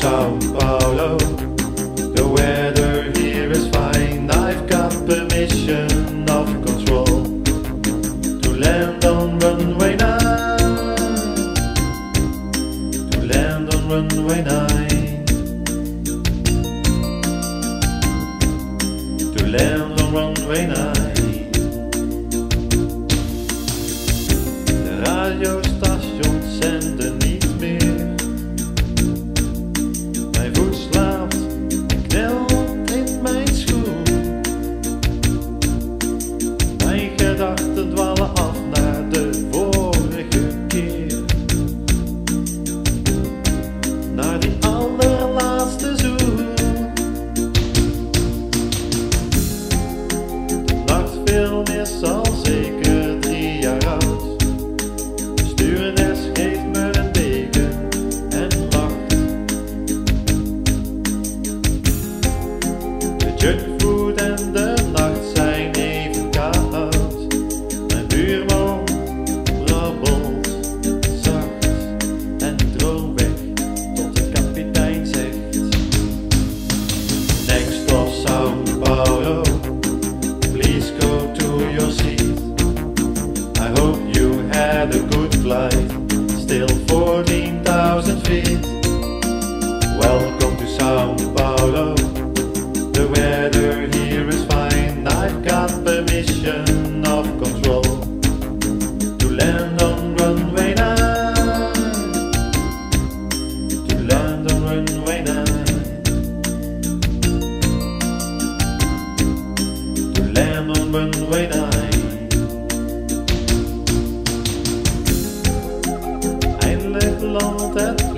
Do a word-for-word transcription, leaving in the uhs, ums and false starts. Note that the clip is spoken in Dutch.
Sao Paulo. The weather here is fine. I've got permission of control to land on runway nine. To land on runway nine. To land on runway nine. De radiostations zenden niet meer. Mijn voet slaapt en knelt in mijn schoen. Mijn gedachten dwalen af naar de vorige keer. Naar die allerlaatste zoen. De nachtfilm is al zeker drie jaar oud. De stewardess geeft me een deken en lacht. De junkfood en de nacht zijn even koud. Mijn buurman brabbelt zacht en droomt weg tot de kapitein zegt: Next stop Sao Paulo, please go to your seat. I hope you had a good flight, still fourteen thousand feet. Welcome to Sao Paulo, the weather here is fine. I've got permission of control to land on runway nine. To land on runway nine. To land on runway nine. Eindelijk landt het